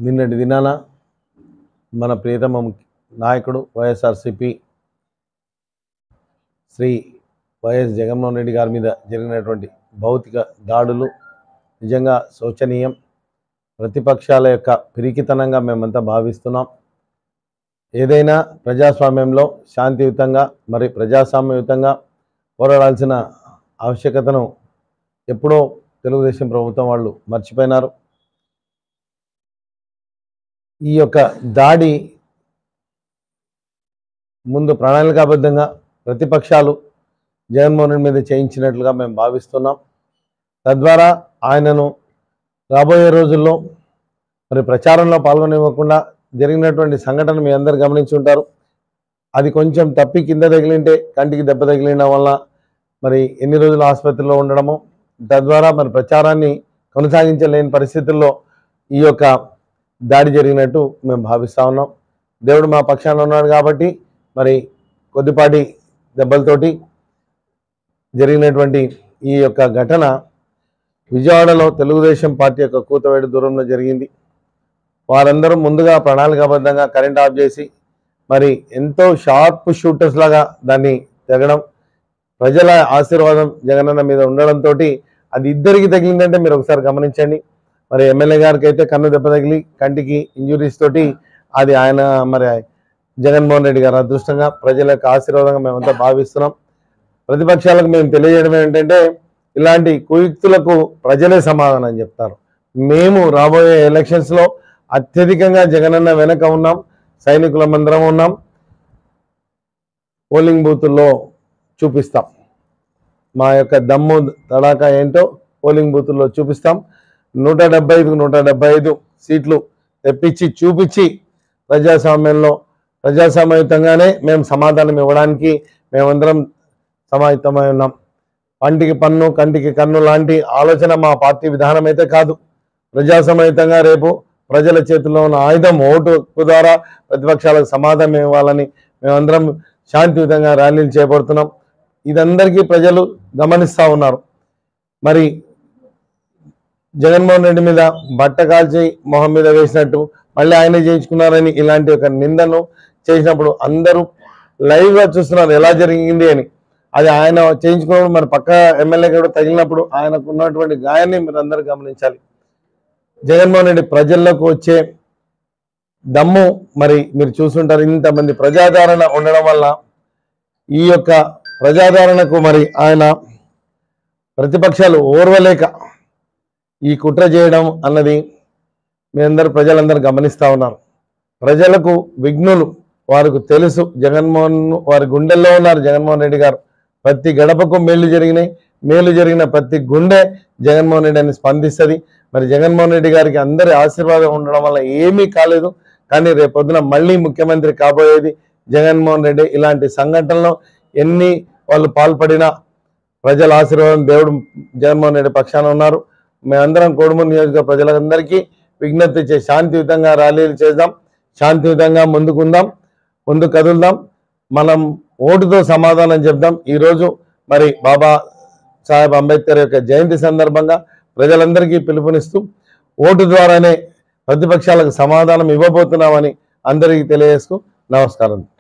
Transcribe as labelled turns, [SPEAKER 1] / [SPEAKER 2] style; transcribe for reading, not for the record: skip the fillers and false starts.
[SPEAKER 1] నిన్నటి దినాన మన ప్రియతమ నాయకుడు వైఎస్ఆర్సీపీ శ్రీ వైఎస్ జగన్మోహన్ రెడ్డి గారి మీద జరిగినటువంటి భౌతిక దాడులు నిజంగా శోచనీయం. ప్రతిపక్షాల యొక్క పిరికితనంగా మేమంతా భావిస్తున్నాం. ఏదైనా ప్రజాస్వామ్యంలో శాంతియుతంగా మరి ప్రజాస్వామ్యయుతంగా పోరాడాల్సిన ఆవశ్యకతను ఎప్పుడో తెలుగుదేశం ప్రభుత్వం వాళ్ళు మర్చిపోయినారు. ఈ యొక్క దాడి ముందు ప్రణాళికాబద్ధంగా ప్రతిపక్షాలు జగన్మోహన్ రెడ్డి మీద చేయించినట్లుగా మేము భావిస్తున్నాం. తద్వారా ఆయనను రాబోయే రోజుల్లో మరి ప్రచారంలో పాల్గొనివ్వకుండా జరిగినటువంటి సంఘటన మీ అందరు గమనించి ఉంటారు. అది కొంచెం తప్పి కింద తగిలింటే కంటికి దెబ్బ తగిలిన వల్ల మరి ఎన్ని రోజులు ఆసుపత్రిలో ఉండడము, తద్వారా మరి ప్రచారాన్ని కొనసాగించలేని పరిస్థితుల్లో ఈ యొక్క దాడి జరిగినట్టు మేము భావిస్తూ ఉన్నాం. దేవుడు మా పక్షాన ఉన్నాడు కాబట్టి మరి కొద్దిపాటి దెబ్బలతోటి జరిగినటువంటి ఈ యొక్క ఘటన విజయవాడలో తెలుగుదేశం పార్టీ యొక్క కూతవేడు దూరంలో జరిగింది. వారందరూ ముందుగా ప్రణాళికాబద్ధంగా కరెంట్ ఆఫ్ చేసి మరి ఎంతో షార్ప్ షూటర్స్ లాగా దాన్ని తెగడం, ప్రజల ఆశీర్వాదం జగనన్న మీద ఉండడంతో అది ఇద్దరికి తగిలిందంటే మీరు ఒకసారి గమనించండి. మరి ఎమ్మెల్యే గారికి అయితే కన్ను దెబ్బ తగిలి కంటికి ఇంజురీస్ తోటి అది ఆయన మరి జగన్మోహన్ రెడ్డి గారు అదృష్టంగా ప్రజల యొక్క ఆశీర్వాదంగా మేమంతా భావిస్తున్నాం. ప్రతిపక్షాలకు మేము తెలియజేయడం ఏంటంటే ఇలాంటి కుయుక్తులకు ప్రజలే సమాధానం చెప్తారు. మేము రాబోయే ఎలక్షన్స్లో అత్యధికంగా జగనన్న వెనక ఉన్నాం, సైనికులమందరం ఉన్నాం. పోలింగ్ బూతుల్లో చూపిస్తాం మా యొక్క దమ్ము తడాకా ఏంటో, పోలింగ్ బూతుల్లో చూపిస్తాం. 175కు 175 సీట్లు తెప్పించి చూపించి ప్రజాస్వామ్యయుతంగానే మేము సమాధానం ఇవ్వడానికి మేమందరం సమాయత్తమై ఉన్నాం. పంటికి పన్ను కంటికి కన్ను లాంటి ఆలోచన మా పార్టీ విధానం అయితే కాదు. ప్రజాస్వామ్యయుతంగా రేపు ప్రజల చేతుల్లో ఉన్న ఆయుధం ఓటు ద్వారా ప్రతిపక్షాలకు సమాధానం ఇవ్వాలని మేమందరం శాంతియుతంగా ర్యాలీలు చేపడుతున్నాం. ఇదందరికీ ప్రజలు గమనిస్తూ ఉన్నారు. మరి జగన్మోహన్ రెడ్డి మీద బట్ట కాల్చి మొహం మీద వేసినట్టు మళ్ళీ ఆయనే చేయించుకున్నారని ఇలాంటి ఒక నిందను చేసినప్పుడు అందరూ లైవ్గా చూస్తున్నారు ఎలా జరిగింది అని. అది ఆయన చేయించుకున్నప్పుడు మరి పక్క ఎమ్మెల్యే కూడా తగిలినప్పుడు ఆయనకు ఉన్నటువంటి గాయాన్ని మీరు అందరూ గమనించాలి. జగన్మోహన్ రెడ్డి ప్రజల్లోకి వచ్చే దమ్ము మరి మీరు చూస్తుంటారు. ఇంతమంది ప్రజాదరణ ఉండడం వల్ల ఈ యొక్క ప్రజాదరణకు మరి ఆయన ప్రతిపక్షాలు ఓర్వలేక ఈ కుట్ర చేయడం అన్నది మీ ప్రజలందరూ గమనిస్తూ ఉన్నారు. ప్రజలకు విఘ్నులు వారికి తెలుసు. జగన్మోహన్ వారి గుండెల్లో ఉన్నారు జగన్మోహన్ రెడ్డి గారు. ప్రతి గడపకు మేలు జరిగిన ప్రతి గుండె జగన్మోహన్ రెడ్డి అని స్పందిస్తుంది. మరి జగన్మోహన్ రెడ్డి గారికి అందరి ఆశీర్వాదం ఉండడం వల్ల ఏమీ కాలేదు. కానీ రేపొద్దున మళ్ళీ ముఖ్యమంత్రి కాబోయేది జగన్మోహన్ రెడ్డి. ఇలాంటి సంఘటనలో ఎన్ని వాళ్ళు పాల్పడినా ప్రజల ఆశీర్వాదం దేవుడు జగన్మోహన్ రెడ్డి పక్షాన ఉన్నారు. మేమందరం కోడుమూరు నియోజకవర్గ ప్రజలందరికీ విజ్ఞప్తి చేసి శాంతియుతంగా ర్యాలీలు చేద్దాం, శాంతియుతంగా ముందు కదులుదాం, మనం ఓటుతో సమాధానం చెప్దాం. ఈరోజు మరి బాబా సాహెబ్ అంబేద్కర్ యొక్క జయంతి సందర్భంగా ప్రజలందరికీ పిలుపునిస్తూ ఓటు ద్వారానే ప్రతిపక్షాలకు సమాధానం ఇవ్వబోతున్నామని అందరికీ తెలియజేస్తూ నమస్కారం.